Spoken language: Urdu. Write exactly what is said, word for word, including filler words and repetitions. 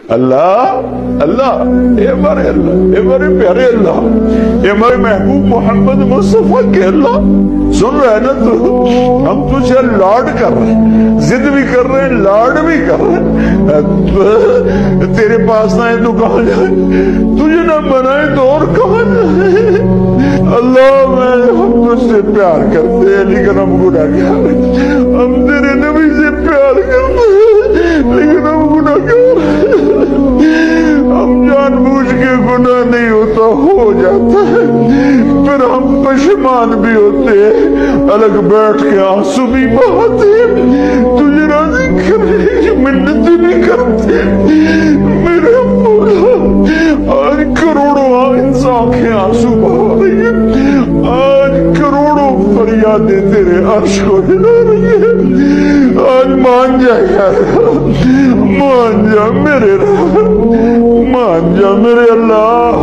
اللہ اللہ اے ہمارے اللہ، اے ہمارے پیارے اللہ، اے ہمارے محبوب محمد مصطفیٰ کے اللہ، سن رہے نا تو ہم تجھے لاڈ کر رہے ہیں، ضد بھی کر رہے ہیں، لاڈ بھی کر رہے ہیں۔ تیرے پاس نہ ہے تو کہاں جائیں، تجھے نہ منائے تو اور کہاں جائیں۔ اللہ میں ہم تجھ سے پیار کرتے ہیں لیکن ہم گناہ گار ہیں، ہم تیرے نبی سے پیار کرتے ہیں لیکن ہم گناہ گار ہیں، ہم جان بوجھ کے گناہ نہیں ہوتا ہو جاتا ہے، پھر ہم پشیمان بھی ہوتے ہیں، الگ بیٹھ کے آنسو بھی بہاتے ہیں، تجھے راضی کرنے کی منتیں بھی کرتے ہیں۔ میرے مولا آج کروڑوں انسان کے آنسو بہا رہی ہے، آج کروڑوں فریادیں تیرے عرش کو ہلا رہی ہے، آج مان جا یار، مان جا میرے رب، مان جا میرے اللہ۔